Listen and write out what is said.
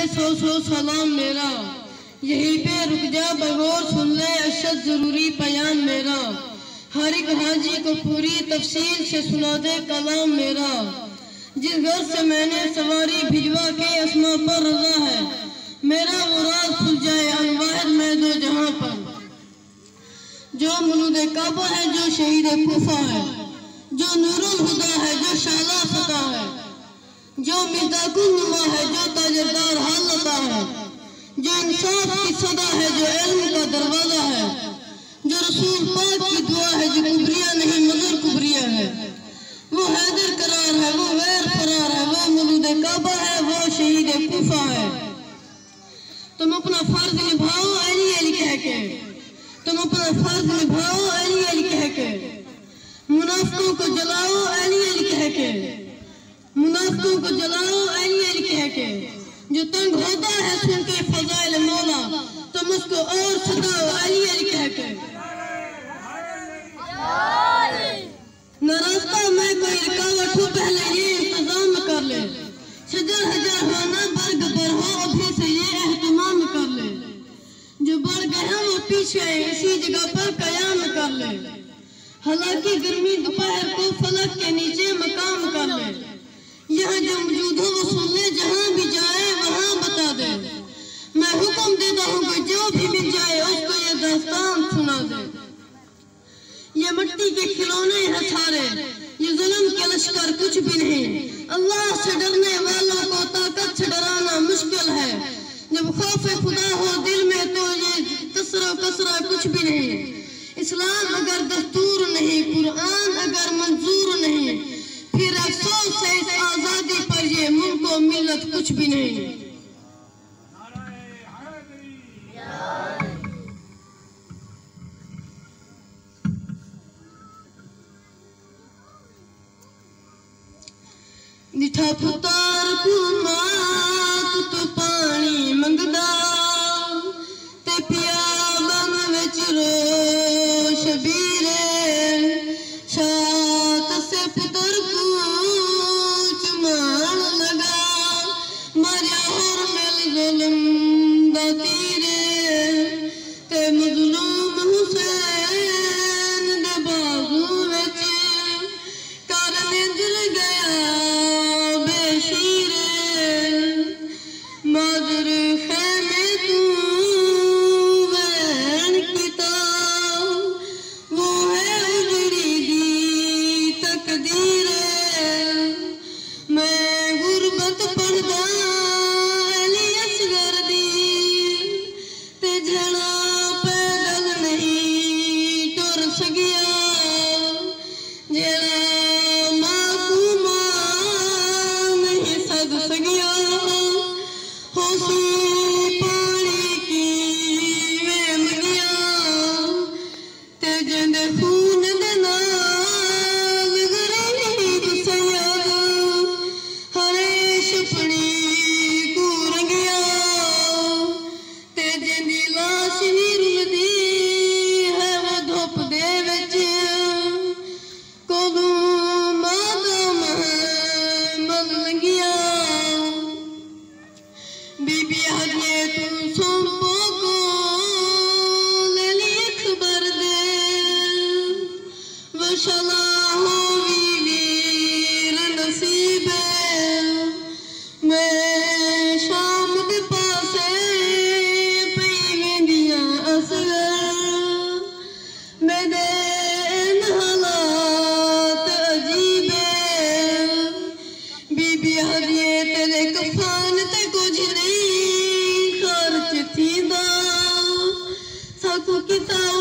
सौ सौ सलाम मेरा, यहीं पे रुक जा बगौर सुन ले अशद जरूरी पयाम मेरा। हर एक हाजी को पूरी तफसील से सुना दे कलाम मेरा। जिस घर से मैंने सवारी भिजवा के अस्मा पर रजा है, मेरा मुराद खुल जाए अनवाहिद में दो जहां पर। जो मुलूद काबा है, जो शहीद कूफा है, जो नूरुल हुदा है, जो शाला फता है, जो मिज़दाकुल नुमा है, जो ताजदार हालता है, जो इंसाफ की सदा है, जो इल्म का दरवाजा है, जो रसूल पाक की दुआ है, जो कुबरिया नहीं मगर कुबरिया है। वो हैदर करार है, वो गैर फरार है, वो मुलूद काबा है, वो शहीद कूफा है। तुम अपना फर्ज निभाओ अली अली कह के, तुम अपना फर्ज निभाओ अली अली कह के, मुनाफिकों को जलाओ अली अली कह के, मुनाफिकों को जलाओ अली अली कह के। जो तंग होता है सुन के फजाइल मौला, तुम उसको और सताओ अली अली कह के। न रास्ता में कोई रुकावट हो, पहले ये इंतजाम कर ले। शजर हजार हो ना बर्ग पर हो, अभी से ये एहतमाम कर ले। जो बढ़ गए वो पीछे इसी जगह पर कयाम कर ले। हालांकि गर्मी दोपहर को फलक के नीचे मकाम कर ले। यहाँ जो मौजूद हो वो सुन ले, जहाँ भी जाए वहाँ बता दे। मैं हुक्म देता हूँ कि जो भी मिल जाए उसको ये दास्तान सुना दे। ये मिट्टी के खिलौने हैं सारे, ये जुल्म के लश्कर कुछ भी नहीं। अल्लाह से डरने वालों को ताकत से डराना मुश्किल है। जब खौफ खुदा हो दिल में तो ये कसरा कुछ भी नहीं। इस्लाम अगर दस्तूर नहीं, कुरान अगर मंजूर नहीं, फिर अफसोस है इस आजादी पर, ये मुल्क और मिल्लत कुछ भी नहीं। निठा पुतार कुमात तो पानी मंगदा, ते पिया बन विच रो शबीरे। शात से पुतर को चुमान लगा, मारिया और मिल जुल्म दा तीरे। ते मजलूम हुसैन दे बाजू विच करन जल गया बेशीरे। मादर खैमे तू वैन किता, वो है उजड़ी दी तकदीरे। मैं गुरबत पढ़दा अली असगर दी, ते झड़ा पैदल नहीं टुर सकिया। जेड़ा किताब